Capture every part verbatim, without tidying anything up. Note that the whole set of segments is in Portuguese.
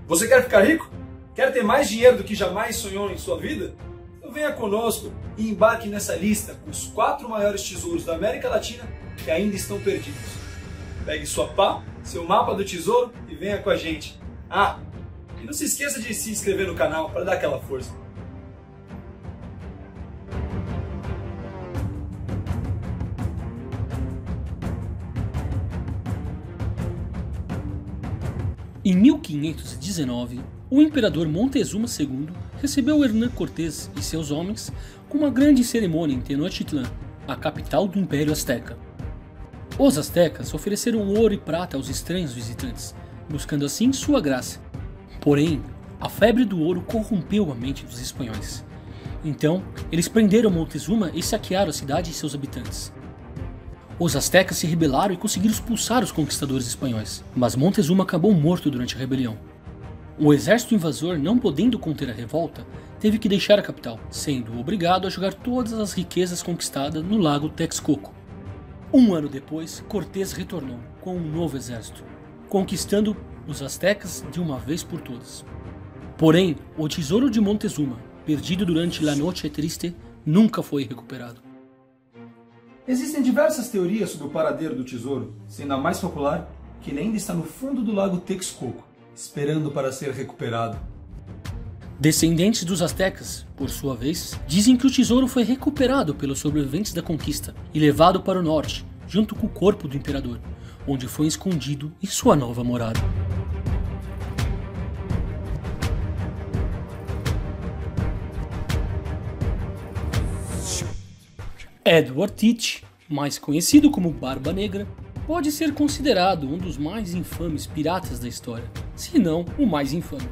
Você quer ficar rico? Quer ter mais dinheiro do que jamais sonhou em sua vida? Então venha conosco e embarque nessa lista com os quatro maiores tesouros da América Latina que ainda estão perdidos. Pegue sua pá, seu mapa do tesouro e venha com a gente. Ah, e não se esqueça de se inscrever no canal para dar aquela força. Em mil quinhentos e dezenove, o imperador Montezuma segundo recebeu Hernán Cortés e seus homens com uma grande cerimônia em Tenochtitlán, a capital do Império Azteca. Os aztecas ofereceram ouro e prata aos estranhos visitantes, buscando assim sua graça. Porém, a febre do ouro corrompeu a mente dos espanhóis. Então, eles prenderam Montezuma e saquearam a cidade e seus habitantes. Os aztecas se rebelaram e conseguiram expulsar os conquistadores espanhóis, mas Montezuma acabou morto durante a rebelião. O exército invasor, não podendo conter a revolta, teve que deixar a capital, sendo obrigado a jogar todas as riquezas conquistadas no lago Texcoco. Um ano depois, Cortés retornou com um novo exército, conquistando os aztecas de uma vez por todas. Porém, o tesouro de Montezuma, perdido durante La Noche Triste, nunca foi recuperado. Existem diversas teorias sobre o paradeiro do tesouro, sendo a mais popular que ele ainda está no fundo do lago Texcoco, esperando para ser recuperado. Descendentes dos aztecas, por sua vez, dizem que o tesouro foi recuperado pelos sobreviventes da conquista e levado para o norte, junto com o corpo do imperador, onde foi escondido em sua nova morada. Edward Teach, mais conhecido como Barba Negra, pode ser considerado um dos mais infames piratas da história, se não o mais infame.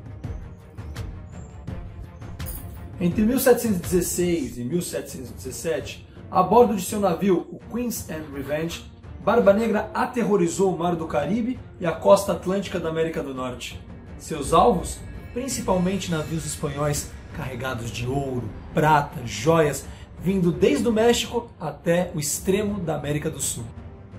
Entre mil setecentos e dezesseis e mil setecentos e dezessete, a bordo de seu navio, o Queen's and Revenge, Barba Negra aterrorizou o Mar do Caribe e a costa atlântica da América do Norte. Seus alvos, principalmente navios espanhóis carregados de ouro, prata, joias, vindo desde o México até o extremo da América do Sul.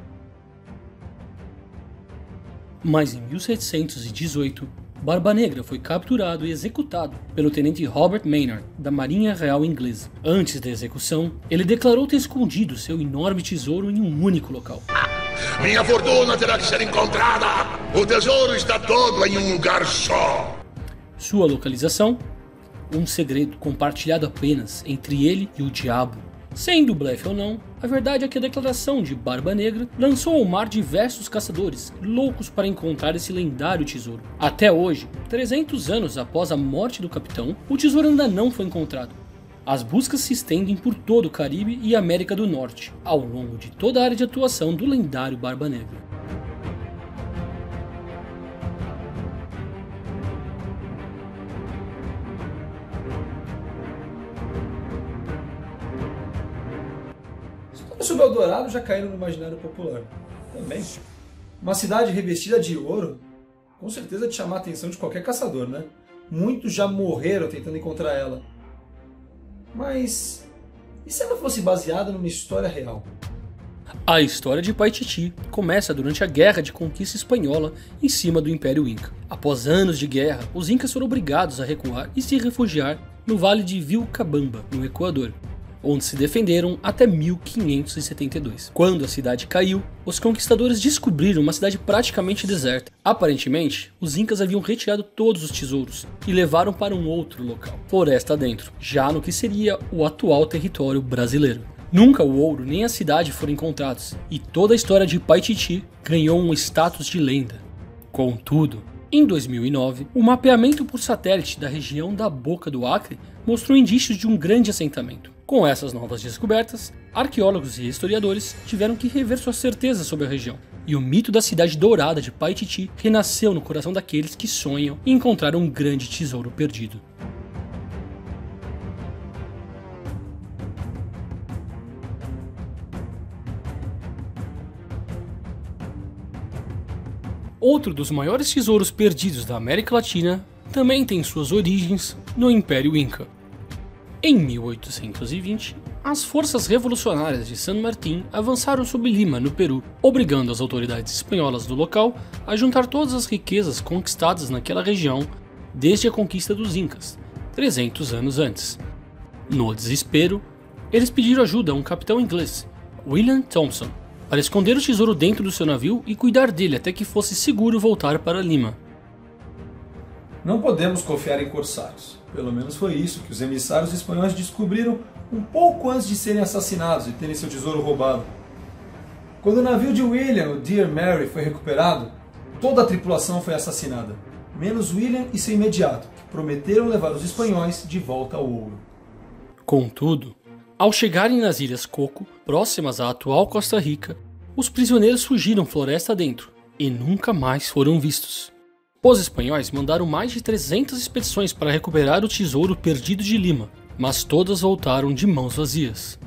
Mas em mil setecentos e dezoito, Barba Negra foi capturado e executado pelo tenente Robert Maynard, da Marinha Real Inglesa. Antes da execução, ele declarou ter escondido seu enorme tesouro em um único local. Minha fortuna terá que ser encontrada! O tesouro está todo em um lugar só! Sua localização? Um segredo compartilhado apenas entre ele e o diabo. Sendo blefe ou não, a verdade é que a declaração de Barba Negra lançou ao mar diversos caçadores, loucos para encontrar esse lendário tesouro. Até hoje, trezentos anos após a morte do capitão, o tesouro ainda não foi encontrado. As buscas se estendem por todo o Caribe e América do Norte, ao longo de toda a área de atuação do lendário Barba Negra. Sobre o Eldorado já caíram no imaginário popular. Também. Uma cidade revestida de ouro, com certeza de chamar a atenção de qualquer caçador, né? Muitos já morreram tentando encontrar ela. Mas e se ela fosse baseada numa história real? A história de Paititi começa durante a Guerra de Conquista Espanhola em cima do Império Inca. Após anos de guerra, os incas foram obrigados a recuar e se refugiar no Vale de Vilcabamba, no Equador, onde se defenderam até mil quinhentos e setenta e dois. Quando a cidade caiu, os conquistadores descobriram uma cidade praticamente deserta. Aparentemente, os incas haviam retirado todos os tesouros e levaram para um outro local, floresta adentro, já no que seria o atual território brasileiro. Nunca o ouro nem a cidade foram encontrados, e toda a história de Paititi ganhou um status de lenda. Contudo, em dois mil e nove, o mapeamento por satélite da região da Boca do Acre mostrou indícios de um grande assentamento. Com essas novas descobertas, arqueólogos e historiadores tiveram que rever suas certezas sobre a região, e o mito da cidade dourada de Paititi renasceu no coração daqueles que sonham em encontrar um grande tesouro perdido. Outro dos maiores tesouros perdidos da América Latina também tem suas origens no Império Inca. Em mil oitocentos e vinte, As forças revolucionárias de San Martín avançaram sobre Lima, no Peru, obrigando as autoridades espanholas do local a juntar todas as riquezas conquistadas naquela região desde a conquista dos Incas, trezentos anos antes. No desespero, eles pediram ajuda a um capitão inglês, William Thompson, para esconder o tesouro dentro do seu navio e cuidar dele até que fosse seguro voltar para Lima. Não podemos confiar em corsários. Pelo menos foi isso que os emissários espanhóis descobriram um pouco antes de serem assassinados e terem seu tesouro roubado. Quando o navio de William, o Dear Mary, foi recuperado, toda a tripulação foi assassinada, menos William e seu imediato, que prometeram levar os espanhóis de volta ao ouro. Contudo, ao chegarem nas Ilhas Coco, próximas à atual Costa Rica, os prisioneiros fugiram floresta adentro e nunca mais foram vistos. Os espanhóis mandaram mais de trezentas expedições para recuperar o tesouro perdido de Lima, mas todas voltaram de mãos vazias.